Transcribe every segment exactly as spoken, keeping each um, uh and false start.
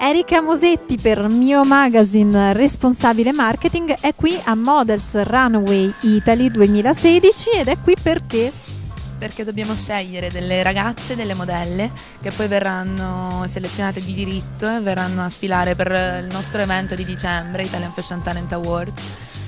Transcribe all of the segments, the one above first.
Erika Mosetti per Mio Magazine, responsabile marketing, è qui a Models Runway Italy duemilasedici ed è qui perché? Perché dobbiamo scegliere delle ragazze, delle modelle che poi verranno selezionate di diritto e verranno a sfilare per il nostro evento di dicembre, Italian Fashion Talent Awards,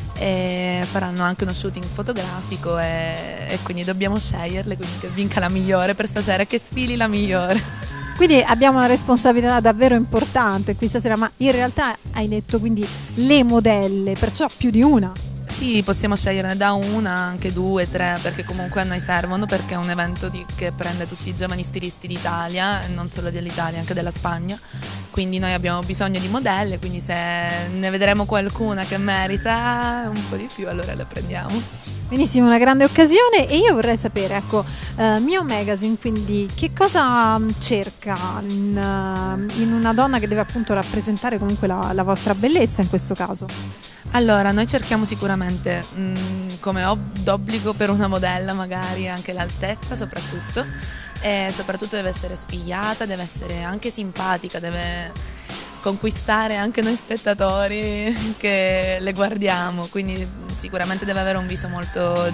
e faranno anche uno shooting fotografico e, e quindi dobbiamo sceglierle, quindi che vinca la migliore per stasera e che sfili la migliore. Quindi abbiamo una responsabilità davvero importante qui stasera, ma in realtà hai detto quindi le modelle, perciò più di una. Sì, possiamo sceglierne da una, anche due, tre, perché comunque a noi servono, perché è un evento di, che prende tutti i giovani stilisti d'Italia, e non solo dell'Italia, anche della Spagna, quindi noi abbiamo bisogno di modelle, quindi se ne vedremo qualcuna che merita un po' di più, allora la prendiamo. Benissimo, una grande occasione. E io vorrei sapere, ecco, uh, Mio Magazine, quindi che cosa cerca in, uh, in una donna che deve appunto rappresentare comunque la, la vostra bellezza in questo caso? Allora, noi cerchiamo sicuramente mh, come ob- d'obbligo per una modella magari anche l'altezza soprattutto, e soprattutto deve essere spigliata, deve essere anche simpatica, deve conquistare anche noi spettatori che le guardiamo, quindi sicuramente deve avere un viso molto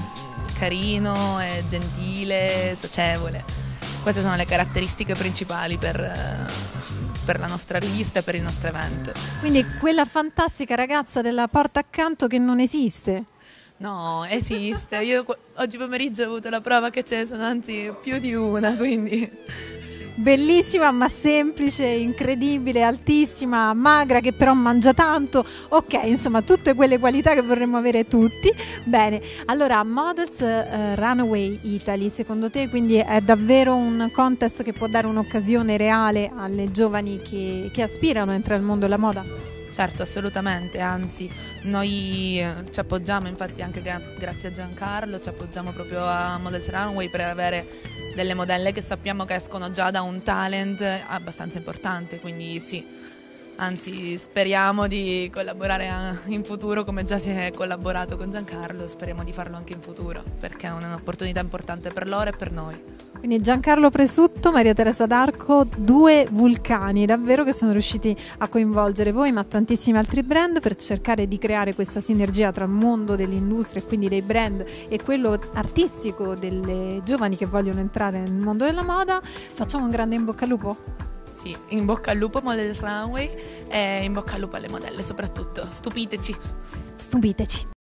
carino e gentile, socievole. Queste sono le caratteristiche principali per, per la nostra rivista e per il nostro evento. Quindi quella fantastica ragazza della porta accanto che non esiste. No, esiste. Io oggi pomeriggio ho avuto la prova che ce ne sono anzi più di una, quindi... Bellissima ma semplice, incredibile, altissima, magra che però mangia tanto. Ok, insomma tutte quelle qualità che vorremmo avere tutti. Bene, allora Models uh, Runway Italy, secondo te quindi è davvero un contest che può dare un'occasione reale alle giovani che, che aspirano a entrare nel mondo della moda? Certo, assolutamente, anzi noi ci appoggiamo, infatti anche gra- grazie a Giancarlo ci appoggiamo proprio a Models Runway per avere delle modelle che sappiamo che escono già da un talent abbastanza importante, quindi sì, anzi speriamo di collaborare in futuro come già si è collaborato con Giancarlo, speriamo di farlo anche in futuro perché è un'opportunità importante per loro e per noi. Quindi Giancarlo Presutto, Maria Teresa D'Arco, due vulcani davvero che sono riusciti a coinvolgere voi ma tantissimi altri brand per cercare di creare questa sinergia tra il mondo dell'industria e quindi dei brand e quello artistico delle giovani che vogliono entrare nel mondo della moda. Facciamo un grande in bocca al lupo? Sì, in bocca al lupo Models Runway e in bocca al lupo alle modelle soprattutto, stupiteci! Stupiteci!